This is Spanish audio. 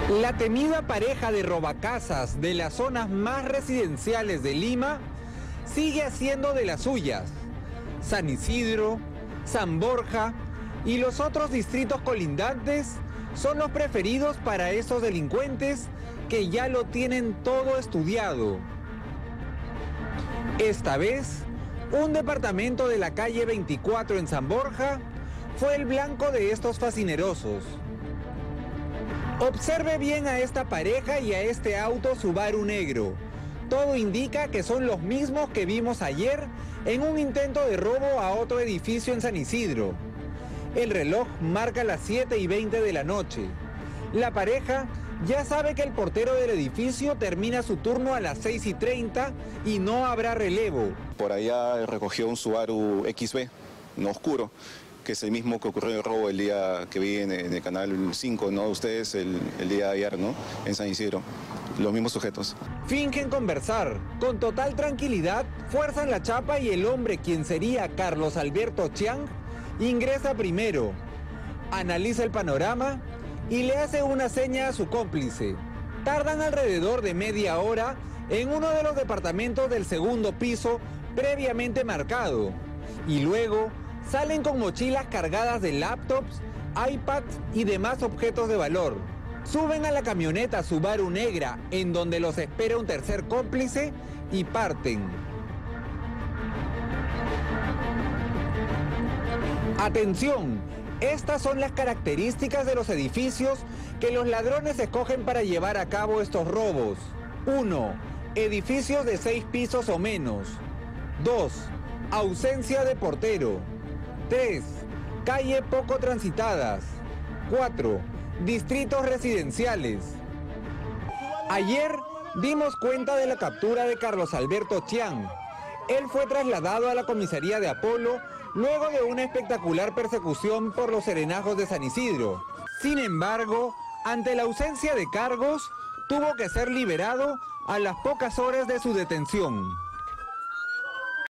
La temida pareja de robacasas de las zonas más residenciales de Lima sigue haciendo de las suyas. San Isidro, San Borja y los otros distritos colindantes son los preferidos para estos delincuentes que ya lo tienen todo estudiado. Esta vez, un departamento de la calle 24 en San Borja fue el blanco de estos fascinerosos. Observe bien a esta pareja y a este auto Subaru negro. Todo indica que son los mismos que vimos ayer en un intento de robo a otro edificio en San Isidro. El reloj marca las 7:20 de la noche. La pareja ya sabe que el portero del edificio termina su turno a las 6:30 y no habrá relevo. Por allá recogió un Subaru XB, no oscuro, que es el mismo que ocurrió el robo el día que vi en el canal 5, ¿no? Ustedes el día de ayer, ¿no? En San Isidro. Los mismos sujetos. Fingen conversar. Con total tranquilidad, fuerzan la chapa y el hombre, quien sería Carlos Alberto Chiang, ingresa primero. Analiza el panorama y le hace una seña a su cómplice. Tardan alrededor de media hora en uno de los departamentos del segundo piso previamente marcado. Y luego salen con mochilas cargadas de laptops, iPads y demás objetos de valor. Suben a la camioneta Subaru negra, en donde los espera un tercer cómplice, y parten. ¡Atención! Estas son las características de los edificios que los ladrones escogen para llevar a cabo estos robos. 1. Edificios de 6 pisos o menos. 2. Ausencia de portero. 3. Calle poco transitadas. 4. Distritos residenciales. Ayer dimos cuenta de la captura de Carlos Alberto Chiang. Él fue trasladado a la comisaría de Apolo luego de una espectacular persecución por los serenazgos de San Isidro. Sin embargo, ante la ausencia de cargos, tuvo que ser liberado a las pocas horas de su detención.